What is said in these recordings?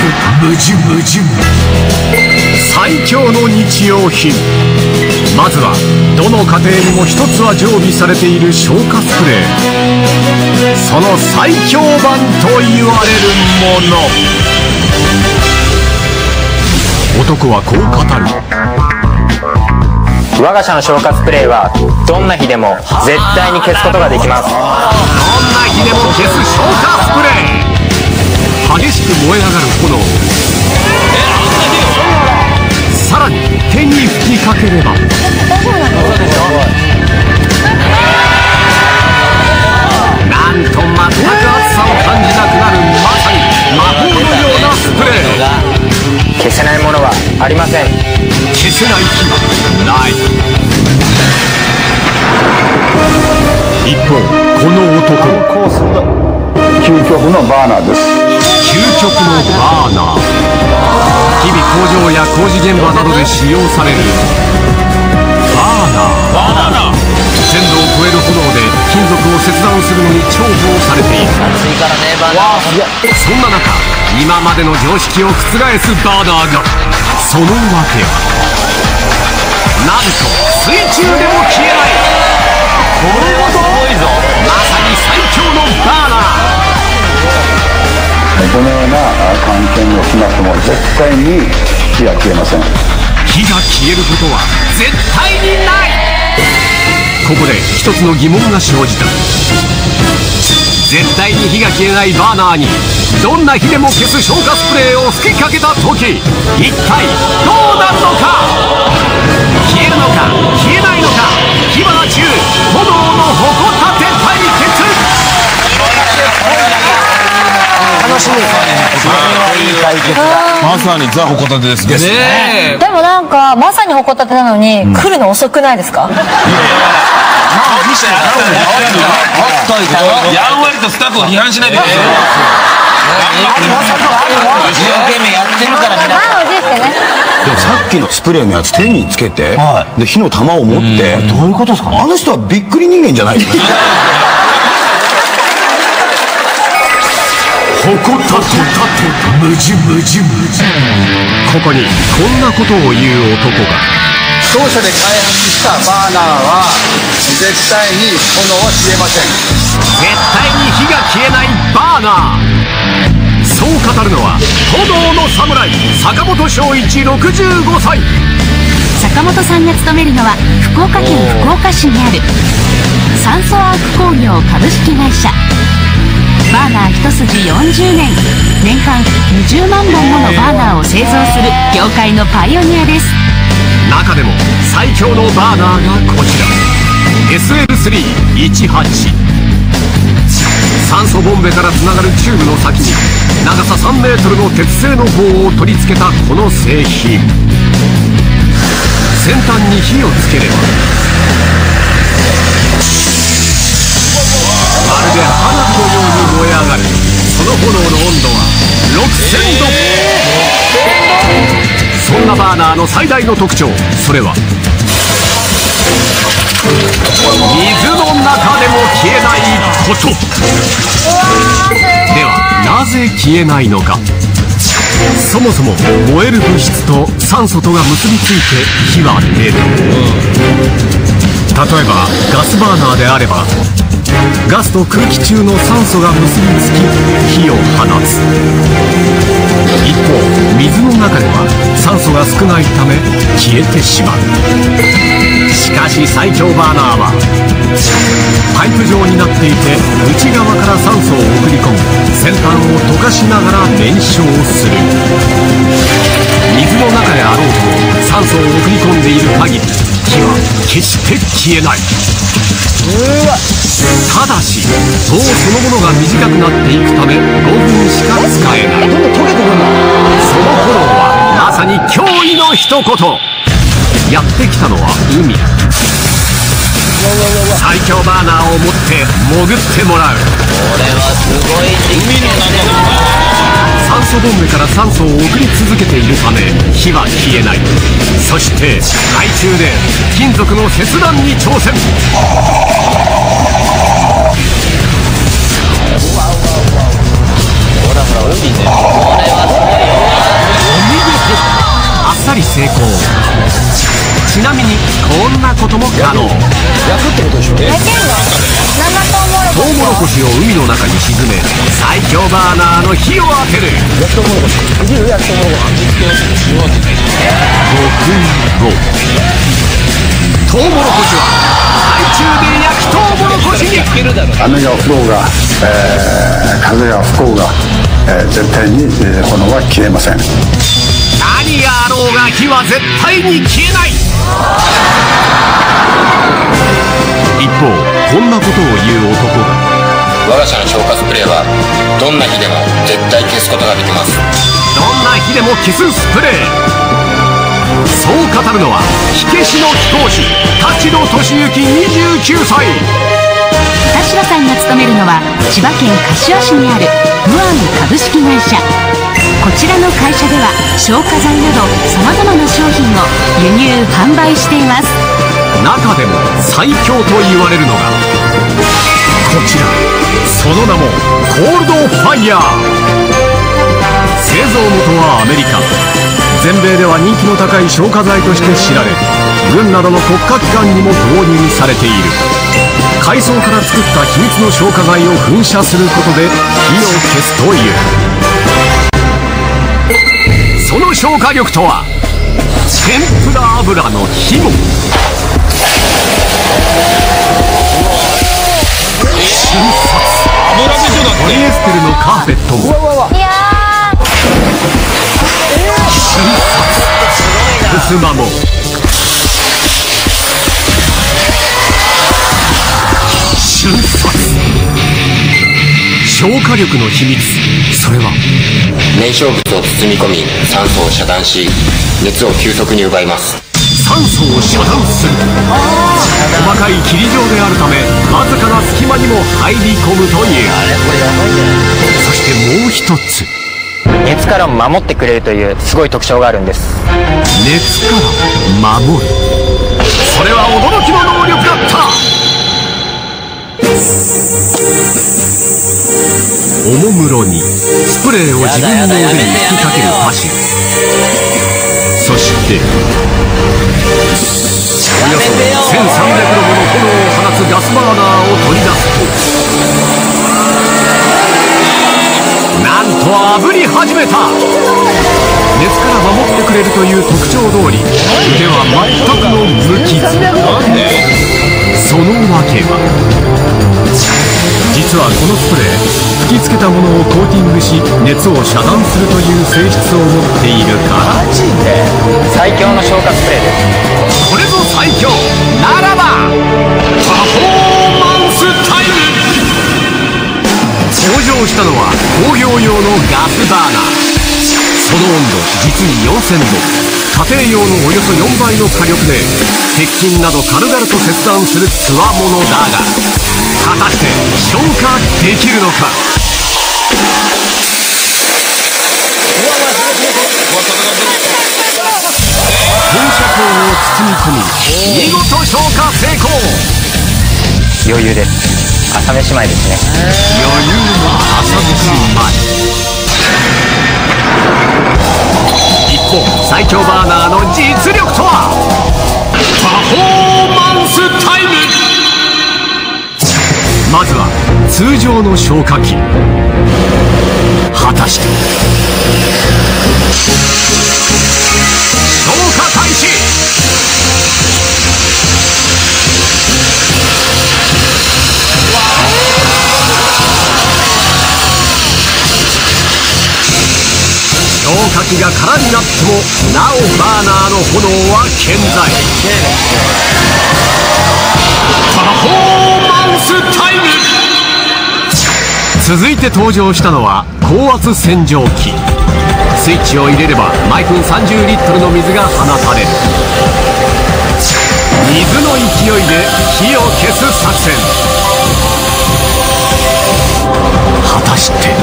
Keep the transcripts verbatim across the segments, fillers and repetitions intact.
無人無人最強の日用品。まずはどの家庭にも一つは常備されている消火スプレー。その最強版と言われるもの。男はこう語る。 我が社の消火スプレーはどんな日でも絶対に消すことができます。 どんな日でも消す消火スプレー。激しく燃え上がる炎。さらに手に吹きかければなんと全く熱さを感じなくなる、まさに魔法のようなスプレー。 消せないものはありません。 消せない日はない。一方この男は究極のバーナーです。 究極のバーナー。日々工場や工事現場などで使用されるバーナー。バーナーせんどを超える炎で金属を切断するのに重宝されている。 暑いからね、バーナー。 そんな中、今までの常識を覆すバーナーが。そのわけはなんと水中でも消えない。これはすごいぞ。まさに最強のバーナー。 どのような関係をしなくても絶対に火が消えません。 火が消えることは絶対にない。ここで一つの疑問が生じた。絶対に火が消えないバーナーにどんな火でも消す消火スプレーを吹きかけた時、一体どうなるのか。消えるのか消えないのか。火花中炎の矛盾対決。 楽しみ。いい対決だ。 まさにザ・ホコタテですね。 でもなんかまさにホコタテなのに、来るの遅くないですか？ やんわりとスタッフを批判しないでください。 一生懸命やってるから皆さん。 でもさっきのスプレーのやつ手につけて、で火の玉を持って、 どういうことですか？ あの人はびっくり人間じゃないですか。 ホコタテ無人無人。ここにこんなことを言う男が。 当社で開発したバーナーは絶対に炎は消えません。 絶対に火が消えないバーナー。そう語るのは炎の侍坂本翔一ろくじゅうごさい。 坂本さんが勤めるのは福岡県福岡市にある酸素アーク工業株式会社。バーナー一筋よんじゅうねん、年間にじゅうまんぼんものバーナーを製造する業界のパイオニアです。 中でも最強のバーナーがこちら エスエルスリーじゅうはち。 酸素ボンベからつながるチューブの先に長ささんメートルの鉄製の棒を取り付けたこの製品。先端に火をつければまるで花火のように燃え上がる。その炎の温度はろくせんど。そんなバーナーの最大の特徴、それは水の中でも消えないこと。ではなぜ消えないのか。そもそも燃える物質と酸素とが結びついて火は出る。例えばガスバーナーであればガスと空気中の酸素が結びつき火を放つ。一方水の中では酸素が少ないため消えてしまう。しかし最強バーナーはパイプ状になっていて内側から酸素を送り込み先端を溶かしながら燃焼する。水の中であろうとも酸素を送り込んでいる限り火は決して消えない。ただし棒そのものが短くなっていくためごふんしか使えない。その頃はまさに驚異の一言。やってきたのは海。最強バーナーを持って潜ってもらう。 これはすごい。海の中で酸素ボンベから酸素を送り続けているため火は消えない。そして海中で金属の切断に挑戦。 ほらほら海でこれはすごいよ。 ったり成功。ちなみにこんなことも可能。 焼くってことでしょ。 焼けるの？生トウモロコシ。 トウモロコシを海の中に沈め、最強バーナーの火を当てる。 焼きトウモロコシ。できる？焼きトウモロコシ。 ごふんご、トウモロコシは海中で焼きトウモロコシに。 雨が降ろうが、えー風が吹こうが、えー絶対に、えー炎は消えません。 何があろうが火は絶対に消えない。一方、こんなことを言う男が。 我が社の消火スプレーはどんな火でも絶対消すことができます。 どんな火でも消すスプレー。そう語るのは火消しの貴公子田代俊之にじゅうきゅうさい。 田代さんが勤めるのは千葉県柏市にあるムアム株式会社。こちらの会社では消火剤などさまざまな商品を輸入販売しています。 中でも最強と言われるのがこちら、その名もコールドファイヤー。製造元はアメリカ。全米では人気の高い消火剤として知られ、軍などの国家機関にも導入されている。海藻から作った秘密の消火剤を噴射することで火を消すという。その消火力とは天ぷら油の火も。瞬殺。 油でしょだって。 ポリエステルのカーペットもいや瞬殺。ふすまも瞬殺。消火力の秘密、それは燃焼物を包み込み酸素を遮断し熱を急速に奪います。 酸素を遮断する。細かい霧状であるためわずかな隙間にも入り込むという。そしてもう一つ、 熱からも守ってくれるというすごい特徴があるんです。 熱から守る。それは驚きの能力だった。おもむろにスプレーを自分の腕に吹きかけるパシュ。そしておよそせんさんびゃくどもの炎を放つガスバーナーを取り出すと、なんと炙り始めた。熱から守ってくれるという特徴通り腕は全くの無傷。その訳は実はこのスプレー、吹きつけたものをコーティングし熱を遮断するという性質を持っているから。 最強の消火スプレーです。 これぞ最強ならばパフォーマンスタイム。登場したのは工業用のガスバーナー。その温度実によんせんど。家庭用のおよそよんばいの火力で鉄筋など軽々と切断するつわものだが、果たして消火できるのか。噴射口を包み込み見事消火成功。 余裕です。朝飯前ですね。 余裕の朝飯前。一方、最強バーナーの実力とは。パフォーマンスタイム。まずは通常の消火器。果たして消火開始。消火器が空になってもなおバーナーの炎は健在。パフォーマンスタイム。続いて登場したのは高圧洗浄機。スイッチを入れれば毎分さんじゅうリットルの水が放たれる。水の勢いで火を消す作戦。果たして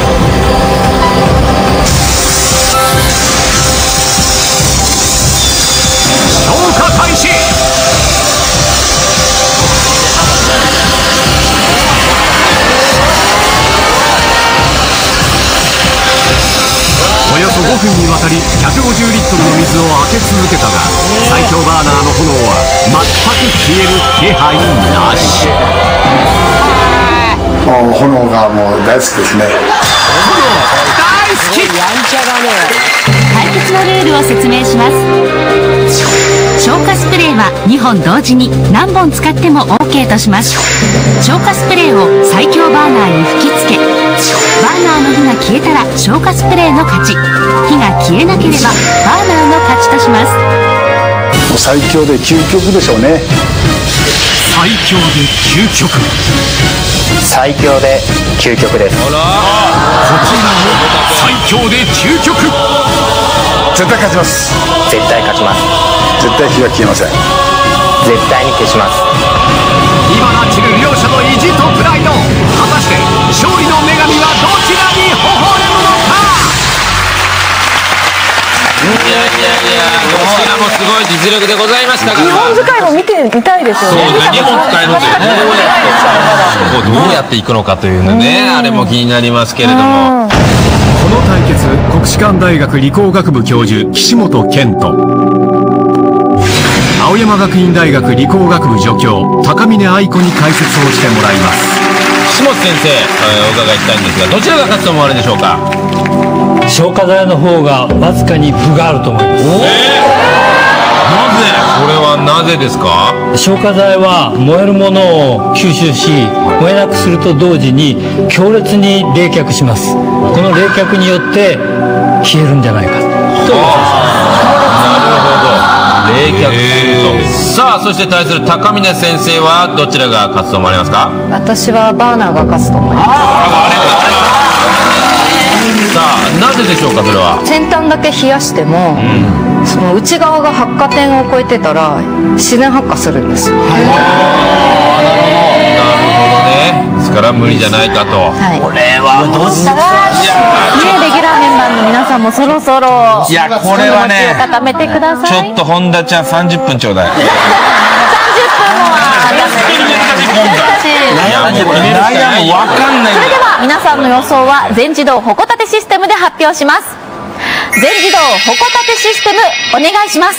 消火開始。およそごふ分にわたりひゃくごじゅうリットルの水を当て続けたが、最強バーナーの炎は全く消える気配なし。 もう炎がもう大好きですね。 大好き。 やんちゃだね。 対決のルールを説明します。消火スプレーはにほん同時に何本使っても OK とします。消火スプレーを最強バーナーに吹きつけ、バーナーの火が消えたら消火スプレーの勝ち、火が消えなければバーナーの勝ちとします。 もう最強で究極でしょうね。 最強で究極。 最強で究極です。 こちらも最強で究極。 絶対勝ちます。 絶対勝ちます。 絶対火は消えません。 絶対に消します。 今なちる両者の意地とプライド、果たして勝利の女神はどちらに微笑むのか。 いやいやいや、どちらもすごい実力でございましたが、 日本使いも見てみたいですよそうね。 ね、日本使えるというね、ここどうやっていくのかというのね、あれも気になりますけれども、 この対決、国士舘大学理工学部教授岸本健と青山学院大学理工学部助教高峰愛子に解説をしてもらいます。 岸本先生、えーお伺いしたいんですが、どちらが勝つと思われるでしょうか。 消火剤の方がわずかに分があると思います。 なぜ、これはなぜですか。 消火剤は燃えるものを吸収し、燃えなくすると同時に強烈に冷却します。この冷却によって消えるんじゃないかと思います。 なるほど、冷却すると。さあ、そして対する高峰先生はどちらが勝つと思われますか。 私はバーナーが勝つと思います。 さあ、なぜでしょうか。それは先端だけ冷やしても、その内側が発火点を超えてたら自然発火するんですよ。 なるほどね。ですから無理じゃないかと。 はい。 これはどうしたら、 ね、レギュラーメンバーの皆さんもそろそろいや、これはね、 固めてください。 ちょっと本田ちゃんさんじゅっぷんちょうだい。 さんじゅっぷんもあります。 悩むわかんない。 それでは皆さんの予想は全自動ほこたてシステムで発表します。全自動ほこたてシステムお願いします。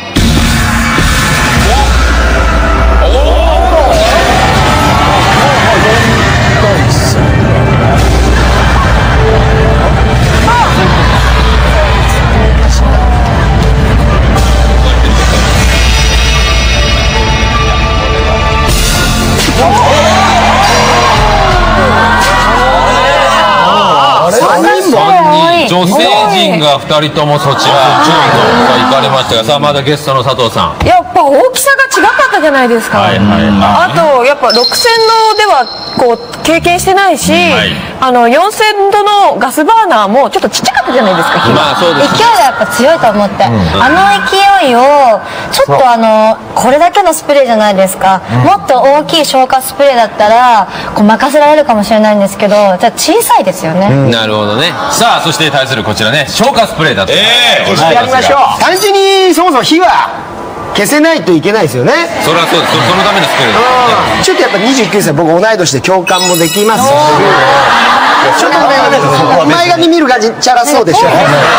女性陣がふたりともそちら行かれましたが、さあまだゲストの佐藤さん。 やっぱ大きさが違かったじゃないですか。 はいはいはい、 あとやっぱろくせんどではこう経験してないし、はい、あのよんせんどのガスバーナーもちょっとちっちゃかったじゃないですか。 まあそうです、 勢いがやっぱ強いと思って、うん、あの勢いをちょっとあのこれだけのスプレーじゃないですか、うん、もっと大きい消火スプレーだったらこう任せられるかもしれないんですけど、じゃあ小さいですよね、 うん、なるほどね。さあそして対するこちらね、消火スプレーだと、えー、やりましょう。単純にそもそも火は消せないといけないですよね。 それはそうです。そのためのスプレーです、ね、 ちょっとやっぱにじゅうきゅうさい、僕同い年で共感もできますし、ちょっとね、前髪見る感じチャラそうでしょ。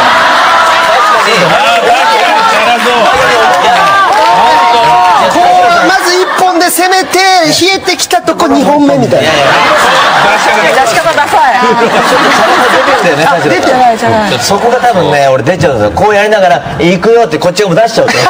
まずいっぽんで攻めて冷えてきたとこにほんめみたいな。 出し方ダサい。 出てないじゃない。 そこが多分ね、俺出ちゃうんですよ。こうやりながら行くよってこっちが出しちゃうと。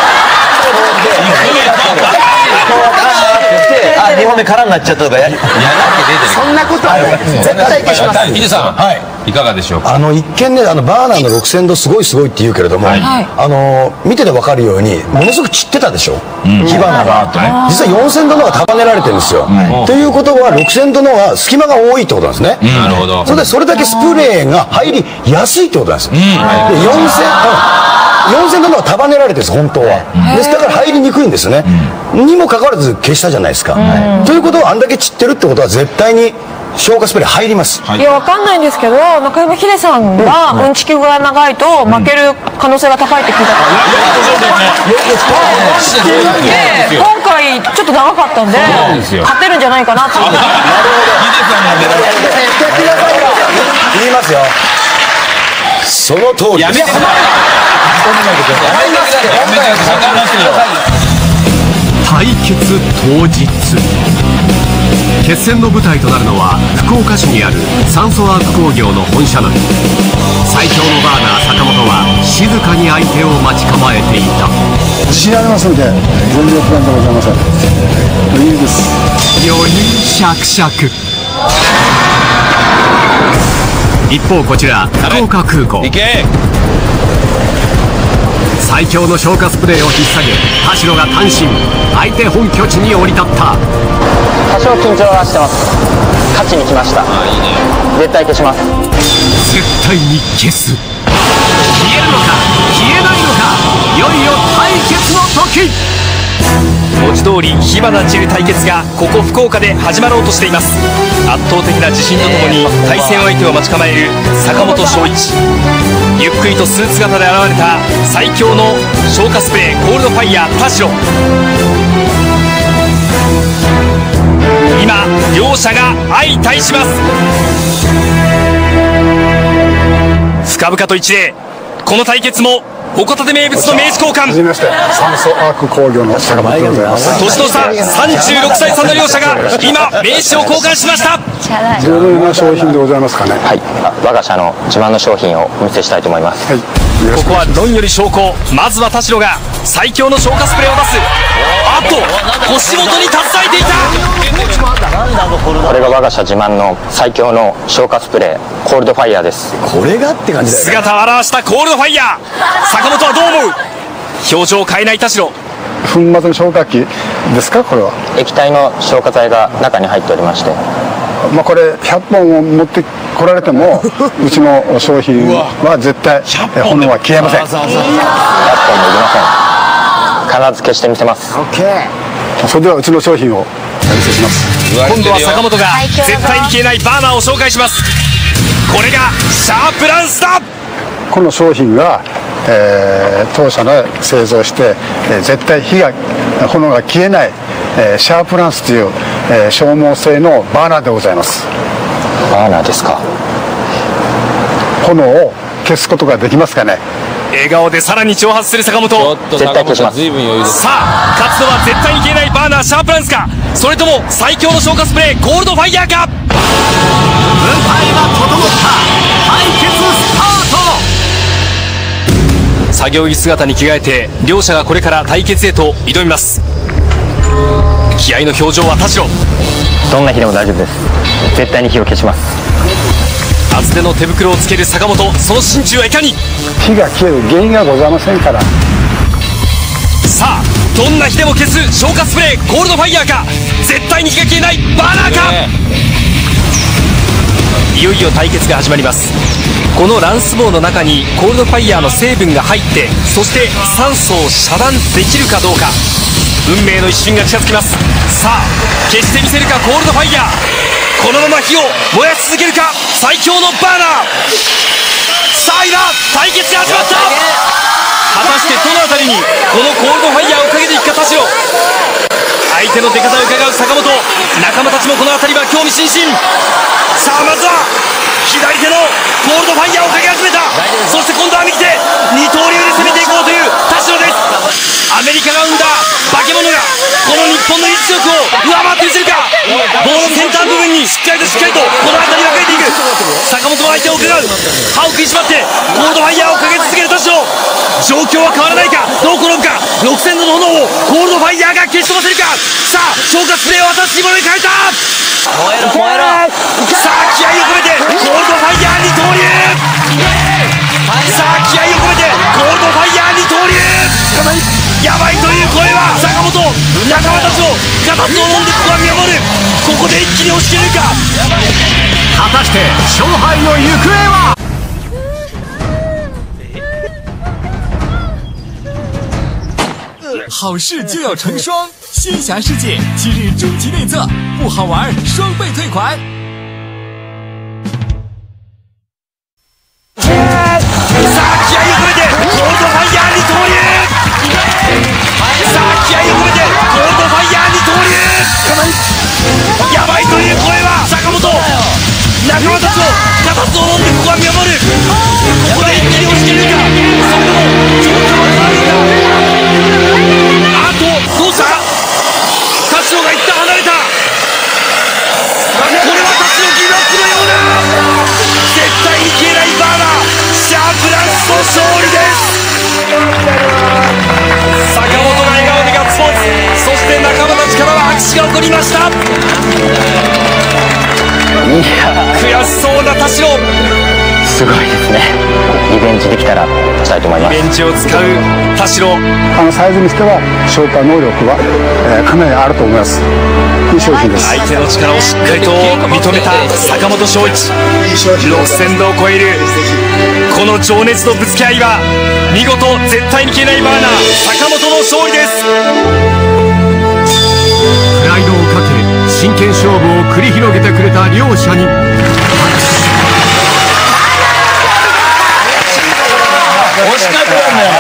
あ、にほんめ空になっちゃったとかや。 そんなことはない。絶対消します。 ヒデさん、はい、いかがでしょうか。 あの一見ね、あのバーナーのろくせんどすごいすごいって言うけれども、はい、あの見てて分かるようにものすごく散ってたでしょ、うん、火花が、はい、実はよんせんどのが束ねられてるんですよ、はい、ということはろくせんどのは隙間が多いってことなんですね、うん、なるほど。それでそれだけスプレーが入りやすいってことなんです、うん、でよんせんよんせんどのは束ねられてるんです本当は。ですだから入りにくいんですね、うん、にもかかわらず消したじゃないですか、うん、ということはあんだけ散ってるってことは絶対に消火スプレー入ります、 はい、いやわかんないんですけど、中山ヒデさんがうんちきが長いと負ける可能性が高いって聞いたから、うん、今回ちょっと長かったんで勝てるんじゃないかなって思って。なるほど、ヒデさんが言いますよ。 その通りです。 やめてください。 対決当日、決戦の舞台となるのは福岡市にある酸素アーク工業の本社内。最強のバーナー坂本は静かに相手を待ち構えていた。 自信ありますので全然不安でございません。いいです。 余裕しゃくしゃく。一方こちら福岡空港、最強の消火スプレーを引っ提げ田代が単身相手本拠地に降り立った。 多少緊張はしてます。勝ちに来ました。絶対消します。 絶対に消す。消えるのか消えないのか、いよいよ対決の時。 文字通り火花散る対決がここ福岡で始まろうとしています。圧倒的な自信とともに対戦相手を待ち構える坂本翔一。ゆっくりとスーツ型で現れた最強の消火スプレーコールドファイヤー田代。今両者が相対します。深々と一礼。この対決も鉾建名物の名刺交換。 はじめまして、酸素アーク工業の坂本でございます。 年の差さんじゅうろくさい差の両者が今名刺を交換しました。 どのような商品でございますかね。 はい、我が社の自慢の商品をお見せしたいと思います。 はい、 ここは論より証拠。まずは田代が最強の消火スプレーを出す。あっと腰元に携えていた。 これが我が社自慢の最強の消火スプレーコールドファイヤーです。 これがって感じだよね。 姿を現したコールドファイヤー。坂本はどう思う。表情を変えない田代。 粉末の消火器ですか。これは液体の消火剤が中に入っておりまして、 まあこれひゃっぽんを持って来られてもうちの商品は絶対炎は消えません。 ひゃっぽんもいりません。必ず消してみせます。 それではうちの商品をお見せします。 今度は坂本が絶対に消えないバーナーを紹介します。これがシャープランスだ。 この商品が、えー、当社の製造して、えー、絶対火が炎が消えない、えー、シャープランスという、えー、消耗性のバーナーでございます。 バーナーですか。 炎を消すことができますかね。 笑顔でさらに挑発する坂本。 絶対消します。 さあ勝つのは絶対に消えないバーナーシャープランスか、それとも最強の消火スプレーコールドファイヤーか。 舞台は整った。対決スタート。 作業着姿に着替えて両者がこれから対決へと挑みます。気合の表情は田代。 どんな火でも大丈夫です。絶対に火を消します。 厚手の手袋をつける坂本。その心中はいかに。 火が消える原因がございませんから。 さあどんな火でも消す消火スプレーコールドファイヤーか、絶対に火が消えないバーナーか。いよいよ対決が始まります。このランス棒の中にコールドファイヤーの成分が入って、そして酸素を遮断できるかどうか。運命の一瞬が近づきます。さあ消してみせるかコールドファイヤー。このまま火を燃やし続けるか最強のバーナー。さあ今対決が始まった。果たしてどの辺りにこのコールドファイヤーをかけていくか田代。相手の出方を伺う坂本。仲間たちもこの辺りは興味津々。さあまずは左手のコールドファイヤーをかけ始めた。そして今度は右手二刀流で攻めていこうという田代です。アメリカが生んだ化け物がこの日本の実力を上回ってみせるか。棒の先端部分にしっかりとしっかりとこの辺り分かれていく。坂本は相手を伺う。歯を食いしばってコールドファイヤーをかけ続ける田代。状況は変わらないか。どう転ぶか。ろくせんどの炎をコールドファイヤーが消し飛ばせるか。さあ消火スプレーを私にものに変えた。 燃えろ燃えろ。 さあ気合を込めてコールドファイヤー二刀流。さあ気合を込めてコールドファイヤー二刀流。やばいという声は坂本。仲間たちをガタツを飲んでここは見守る。ここで一気に押し切れるか。 果たして勝敗の行方は。 好事就要成双，仙侠世界今日终极内测，不好玩双倍退款。 さあ気合を込めてコールドファイヤー二刀流。さあ気合を込めてコールドファイヤー二刀流。やばいという声は坂本。仲間たちをガタツを飲んでここは見守る。ここで一気に勝利です。坂本が笑顔でガッツポーズ、そして仲間たちからは拍手が起こりました。悔しそうな田代、 すごいですね。リベンジできたらしたいと思います。 リベンジを使う田代、 あのサイズにしては消化能力は、えー、かなりあると思います。いい商品です。 相手の力をしっかりと認めた坂本翔一、ろくせんどを超えるこの情熱のぶつけ合いは見事絶対に消えないバーナー坂本の勝利です。 プライドをかけ真剣勝負を繰り広げてくれた両者に惜しかったんだよ。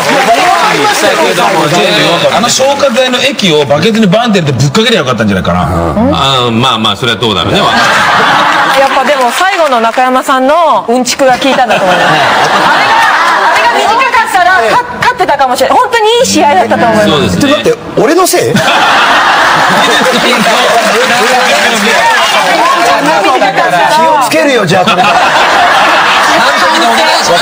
あの消火剤の液をバケツにバンってやってぶっかけりゃよかったんじゃないかな。 あーまあまあそれはどうだろうね。 やっぱでも最後の中山さんのうんちくが効いたんだと思います。あれがあれが短かったら勝勝ってたかもしれない。本当にいい試合だったと思います。 そうですね。 だって俺のせい気をつけるよじゃあこれ